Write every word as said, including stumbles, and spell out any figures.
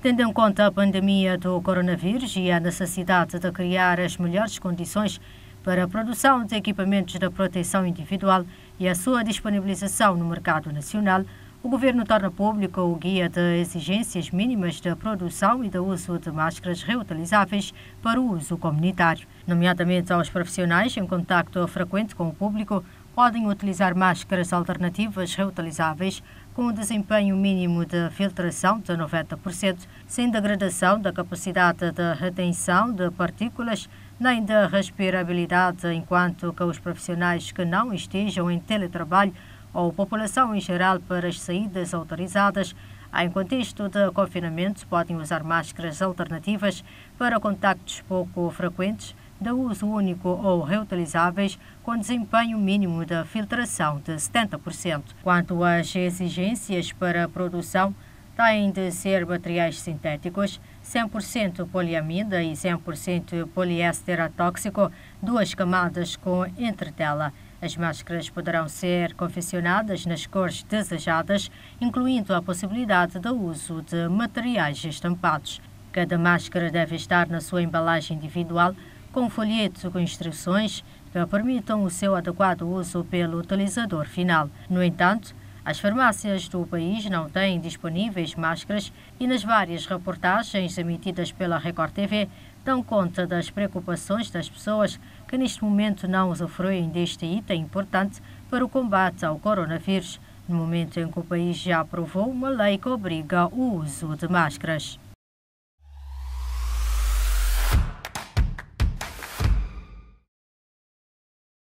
Tendo em conta a pandemia do coronavírus e a necessidade de criar as melhores condições para a produção de equipamentos de proteção individual e a sua disponibilização no mercado nacional, o Governo torna público o Guia de Exigências Mínimas de Produção e de Uso de Máscaras Reutilizáveis para o uso comunitário. Nomeadamente aos profissionais em contacto frequente com o público, podem utilizar máscaras alternativas reutilizáveis com o desempenho mínimo de filtração de noventa por cento, sem degradação da capacidade de retenção de partículas nem da respirabilidade, enquanto que os profissionais que não estejam em teletrabalho ou população em geral para as saídas autorizadas em contexto de confinamento podem usar máscaras alternativas para contactos pouco frequentes, de uso único ou reutilizáveis, com desempenho mínimo de filtração de setenta por cento. Quanto às exigências para a produção, têm de ser materiais sintéticos, cem por cento poliamida e cem por cento poliéster atóxico, duas camadas com entretela. As máscaras poderão ser confeccionadas nas cores desejadas, incluindo a possibilidade do uso de materiais estampados. Cada máscara deve estar na sua embalagem individual, com um folheto com instruções que permitam o seu adequado uso pelo utilizador final. No entanto, as farmácias do país não têm disponíveis máscaras e nas várias reportagens emitidas pela Record T V dão conta das preocupações das pessoas que neste momento não usufruem deste item importante para o combate ao coronavírus, no momento em que o país já aprovou uma lei que obriga o uso de máscaras.